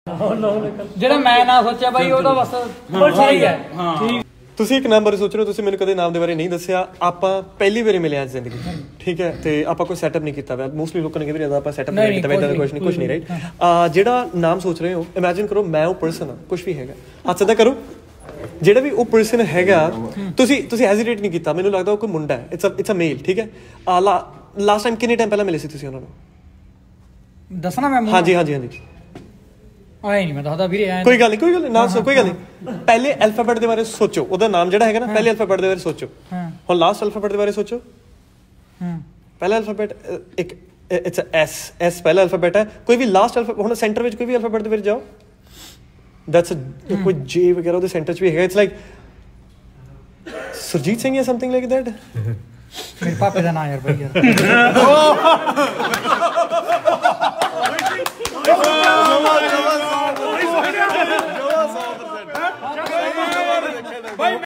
ਜਿਹੜਾ ਮੈਂ ਨਾ ਸੋਚਿਆ ਬਾਈ ਉਹਦਾ ਬਸ ਸਹੀ ਹੈ। ਠੀਕ ਤੁਸੀਂ ਇੱਕ ਨਾਮ ਬਾਰੇ ਸੋਚ ਰਹੇ ਹੋ, ਤੁਸੀਂ ਮੈਨੂੰ ਕਦੇ ਨਾਮ ਦੇ ਬਾਰੇ ਨਹੀਂ ਦੱਸਿਆ। ਆਪਾਂ ਪਹਿਲੀ ਵਾਰੀ ਮਿਲੇ ਅੱਜ ਜ਼ਿੰਦਗੀ 'ਚ, ਠੀਕ ਹੈ, ਤੇ ਆਪਾਂ ਕੋਈ ਸੈਟਅਪ ਨਹੀਂ ਕੀਤਾ ਹੋਇਆ। ਮੋਸਟਲੀ ਲੋਕਾਂ ਨੇ ਕਿਹਾ ਵੀ ਆਪਾਂ ਸੈਟਅਪ ਨਹੀਂ ਕੀਤਾ, ਇੱਦਾਂ ਦਾ ਕੁਛ ਨਹੀਂ ਰਾਈਟ। ਜਿਹੜਾ ਨਾਮ ਸੋਚ ਰਹੇ ਹੋ, ਇਮੈਜਿਨ ਕਰੋ ਮੈਂ ਉਹ ਪਰਸਨ ਹਾਂ, ਕੁਛ ਵੀ ਹੈਗਾ, ਹੱਥ ਸਿੱਧਾ ਕਰੋ। ਜਿਹੜਾ ਵੀ ਉਹ ਪਰਸਨ ਹੈਗਾ, ਤੁਸੀਂ ਹੈਜ਼ੀਟੇਟ ਨਹੀਂ ਕੀਤਾ, ਮੈਨੂੰ ਲੱਗਦਾ ਉਹ ਕੋਈ ਮੁੰਡਾ ਹੈ, ਇਟਸ ਅ ਮੇਲ, ਠੀਕ ਹੈ। ਲਾਸਟ ਟਾਈਮ ਕਿੰਨੇ ਟਾਈਮ ਪਹਿਲਾਂ ਮਿਲੇ ਸੀ ਤੁਸੀਂ ਉਹਨਾਂ ਨੂੰ? ਦੱਸਣਾ ਮੈਂ? ਹਾਂਜੀ ਹਾਂਜੀ ਹਾਂਜੀ। ਆਏ ਨਹੀਂ ਮੈਂ ਦੱਸਦਾ ਵੀਰੇ। ਕੋਈ ਗੱਲ ਨਹੀਂ ਨਾ, ਕੋਈ ਗੱਲ ਨਹੀਂ। ਪਹਿਲੇ ਅਲਫਾਬੈਟ ਦੇ ਬਾਰੇ ਸੋਚੋ, ਉਹਦਾ ਨਾਮ ਜਿਹੜਾ ਹੈਗਾ ਨਾ, ਪਹਿਲੇ ਅਲਫਾਬੈਟ ਦੇ ਬਾਰੇ ਸੋਚੋ। ਹੁਣ ਲਾਸਟ ਅਲਫਾਬੈਟ ਦੇ ਬਾਰੇ ਸੋਚੋ। ਪਹਿਲਾ ਅਲਫਾਬੈਟ ਇੱਕ ਇਟਸ ਐਸ ਪਹਿਲਾ ਅਲਫਾਬੈਟ ਹੈ। ਕੋਈ ਵੀ ਲਾਸਟ ਅਲਫਾਬੈਟ, ਹੁਣ ਸੈਂਟਰ ਵਿੱਚ ਕੋਈ ਵੀ ਅਲਫਾਬੈਟ ਦੇ ਵਿੱਚ ਜਾਓ, ਦੈਟਸ ਕੋਈ ਜੇ ਵਗੈਰਾ ਉਹਦੇ ਸੈਂਟਰ 'ਚ ਵੀ ਹੈਗਾ। ਇਟਸ ਲਾਈਕ ਸੁਰਜੀਤ ਸਿੰਘ ਜਾਂ ਸਮਥਿੰਗ ਲਾਈਕ ਦੈਟ। ਮੇਰੇ ਪਾਪੇ ਦਾ ਨਾਂ ਯਾਰ ਬਾਈ ਯਾਰ।